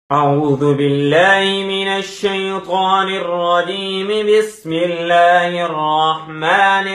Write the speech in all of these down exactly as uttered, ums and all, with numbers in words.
اعوذ باللہ من الشیطان الرجیم بسم اللہ الرحمن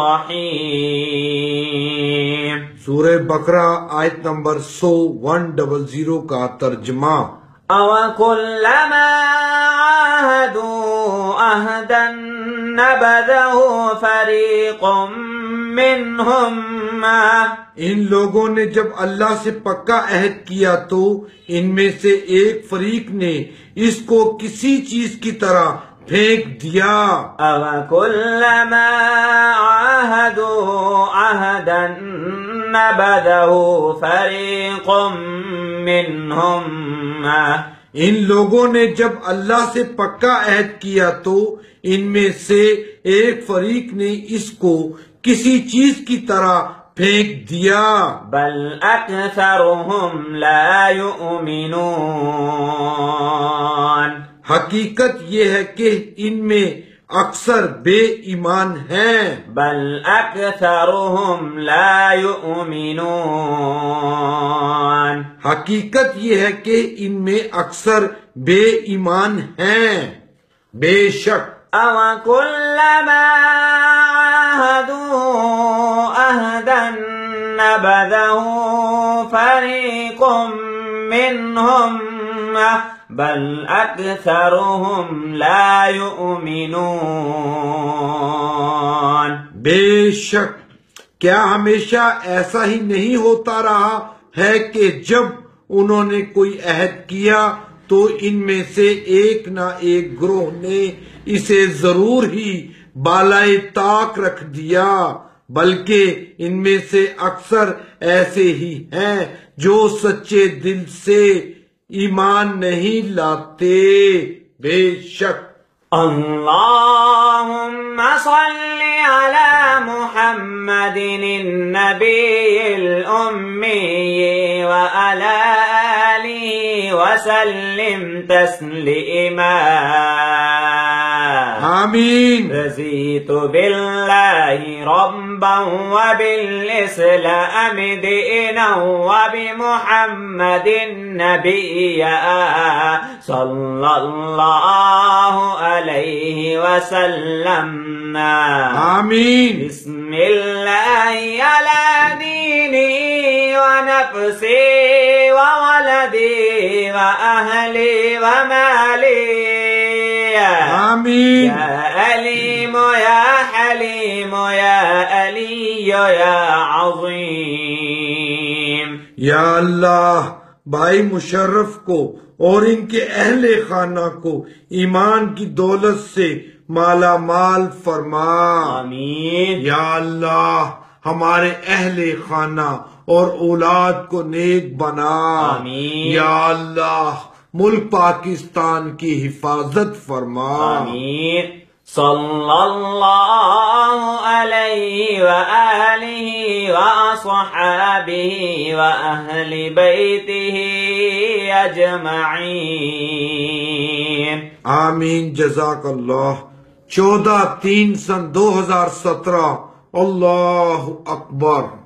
الرحیم۔ سورہ بقرہ آیت نمبر سو ون ڈبل زیرو کا ترجمہ۔ أَوَكُلَّمَا عَاهَدُوا عَهْدًا نَبَذَهُ فَرِيقٌ مِّنْهُمْ مَعَهُ۔ ان لوگوں نے جب اللہ سے پکا عہد کیا تو ان میں سے ایک فریق نے اس کو کسی چیز کی طرح پھینک دیا۔ أَوَكُلَّمَا عَاهَدُوا عَهْدًا نَبَذَهُ فَرِيقٌ مِّنْهُمْ معه۔ ان لوگوں نے جب اللہ سے پکا عہد کیا تو ان میں سے ایک فریق نے اس کو کسی چیز کی طرح پھینک دیا۔ بل اکثرهم لا یؤمنون۔ حقیقت یہ ہے کہ ان میں اکثر بے ایمان ہیں۔ بل اکثرهم لا یؤمنون۔ حقیقت یہ ہے کہ ان میں اکثر بے ایمان ہیں۔ بے شک أَوَكُلَّمَا عَاهَدُوا عَهْدًا نَبَذَهُ فَرِيقٌ مِّنْهُمْ مَعَهُ بَلْ أَكْثَرُهُمْ لَا يُؤْمِنُونَ۔ بے شک کیا ہمیشہ ایسا ہی نہیں ہوتا رہا ہے کہ جب انہوں نے کوئی عہد کیا تو ان میں سے ایک نہ ایک گروہ نے اسے ضرور ہی بالائے طاق رکھ دیا، بلکہ ان میں سے اکثر ایسے ہی ہیں جو سچے دل سے ایمان نہیں لاتے۔ بے شک اللهم صل على محمد النبي الأمي وعلى آله وسلم تسليما۔ آمین۔ رضيت بالله ربا وبالإسلام دينا وبمحمد نبيا صلى الله عليه وسلم۔ آمین۔ بسم الله على ديني ونفسي وولدي وأهلي ومالي۔ آمین۔ یا علیم یا حلیم یا علی یا عظیم۔ یا اللہ بھائی مشرف کو اور ان کے اہل خانہ کو ایمان کی دولت سے مالا مال فرما۔ آمین۔ یا اللہ ہمارے اہل خانہ اور اولاد کو نیک بنا۔ آمین۔ یا اللہ ملک پاکستان کی حفاظت فرما۔ آمین۔ صلی اللہ علیہ وآلہ وصحابہ وأہل بیتہ اجمعین۔ آمین۔ جزاک اللہ۔ چودہ تین سن دو ہزار سترہ۔ اللہ اکبر۔